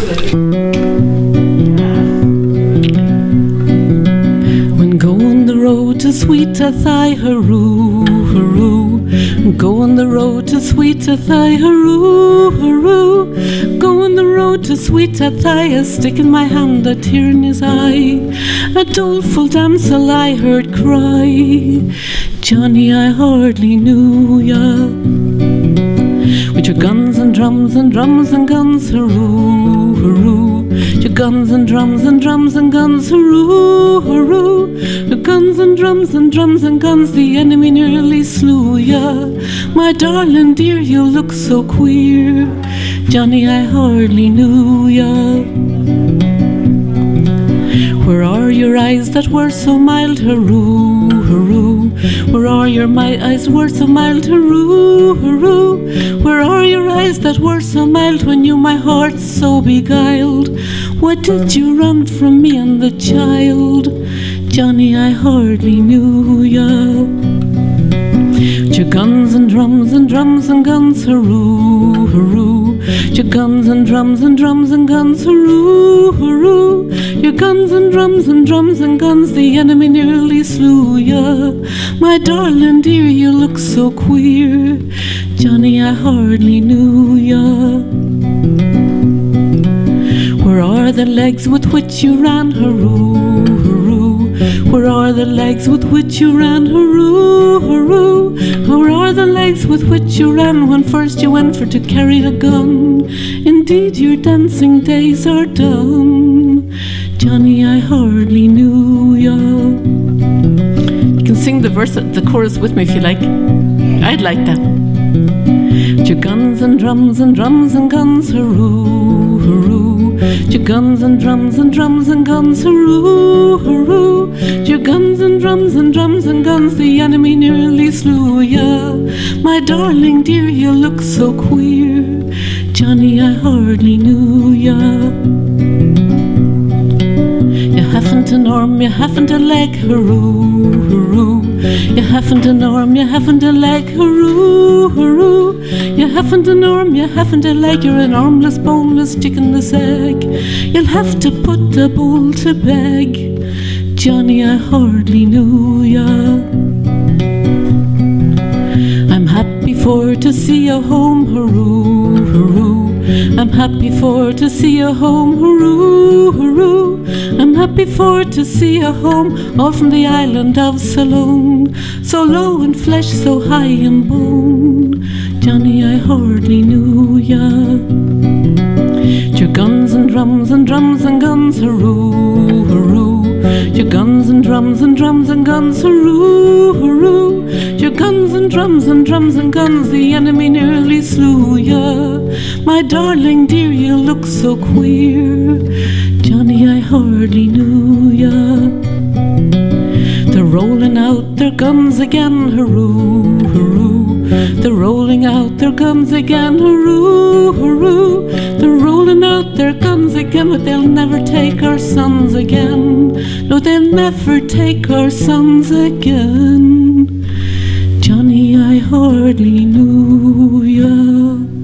When going the road to sweet Athy, hurroo, hurroo. Go on the road to sweet Athy, hurroo, hurroo. Go on the road to sweet Athy, a stick in my hand, a tear in his eye. A doleful damsel I heard cry, Johnny, I hardly knew ya. With your guns and drums and drums and guns, hurroo, hurroo. Your guns and drums and drums and guns, hurroo, hurroo. Your guns and drums and drums and guns, the enemy nearly slew ya. My darling dear, you look so queer, Johnny, I hardly knew ya. Where are your eyes that were so mild, hurroo, hurroo? Where are your eyes that were so mild, hurroo, hurroo? Where are your eyes that were so mild when you my heart so beguiled? Why did you run from me and the child? Johnny, I hardly knew ya. Your guns and drums and drums and guns, hurroo, hurroo. Your guns and drums and drums and guns, hurroo, hurroo. Your guns and drums and drums and guns, the enemy nearly slew ya. My darling dear, you look so queer, Johnny, I hardly knew ya. Where are the legs with which you ran, hurroo, hurroo? Where are the legs with which you ran, hurroo, hurroo? Where are the legs with which you ran when first you went for to carry the gun? Indeed your dancing days are done, Johnny, I hardly knew ya. You can sing the verse, the chorus with me if you like. I'd like that. Your guns and drums and drums and guns, hurroo, hurroo. Your guns and drums and drums and guns, hurroo, hurroo. Your guns and drums and drums and guns, the enemy nearly slew ya. My darling dear, you look so queer, Johnny, I hardly knew ya. You haven't an arm, you haven't a leg, hurroo, hurroo. You haven't an arm, you haven't a leg, hurroo, hurroo. You haven't an arm, you haven't a leg, you're an armless, boneless, chickenless egg. You'll have to put the bull to beg, Johnny, I hardly knew ya. I'm happy for to see you home, hurroo, hurroo. I'm happy for to see you home, hurroo, hurroo. I'm happy for to see you home, all from the island of Ceylon. So low in flesh, so high in bone, Johnny, I hardly knew ya. Your guns and drums and drums and guns, hurroo, hurroo. Your guns and drums and drums and guns, hurroo, hurroo. Your guns and drums and drums and guns, the enemy nearly slew ya. My darling dear, you look so queer, Johnny, I hardly knew ya. They're rolling out their guns again, hurroo, hurroo. They're rolling out their guns again, hurroo, hurroo. They're rolling out their guns again, but they'll never take our sons again. No, they'll never take our sons again, Johnny, I hardly knew ya.